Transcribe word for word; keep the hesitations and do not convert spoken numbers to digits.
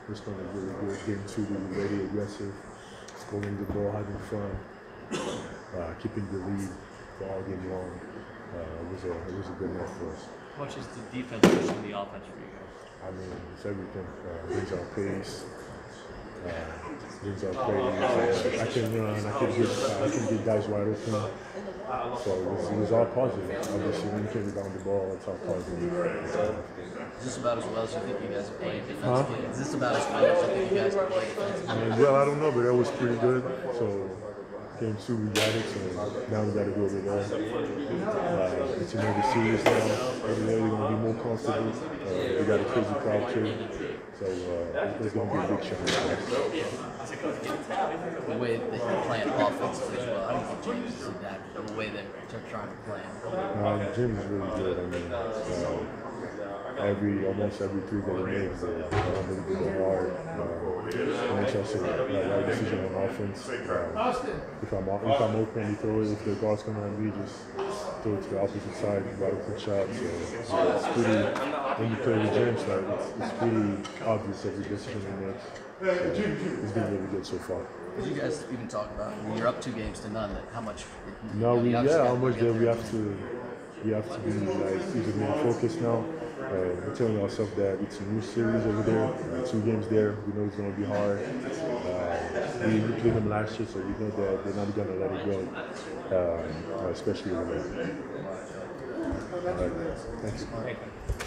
First one was really good. Game two, we were ready, aggressive, scoring the ball, having fun, uh, keeping the lead all game long. Uh, it was a it was a good night for us. How much is the defense pushing the offense for you guys? I mean, it's everything. Uh, brings our pace. Uh, brings our pace. I can run. I can get. Uh, I can get guys wide open. So it was, it was all positive. Obviously, when you can rebound the ball, it's all positive. Is this about as well as you think you guys have played defensively? Huh? Is this about as well as you think you guys have played defensively? Uh, well, I don't know, but that was pretty good. So game two, we got it. So now we got to go over there. Uh, it's another series now. Over there, we're gonna be more comfortable. Uh, we got a crazy crowd too. So uh, it's gonna be a big challenge for us. The way that you're playing offensively as well, I don't think James is adapted. The way that they're trying to play. Um, Jim is really good. I mean, uh, every almost every three that he makes, uh, I'm really good hard. Uh, makes us a like, right decision on offense. Uh, if I'm if I'm open, he throw it. If the guard's coming on me, just throw it to the opposite side, right open shot. So uh, it's pretty. When you play with James, like it's, it's pretty obvious every decision he makes. So, it's been really good so far. Did you guys even talk about? I mean, you're up two games to none. That how much? No, we, you yeah, how got much to that get we there. have to, we have to be like even more focused now. Uh, we're telling ourselves that it's a new series over there, uh, two games there. We know it's going to be hard. Uh, we, we played them last year, so we know that they're not going to let it go, uh, especially over there. All right, thanks.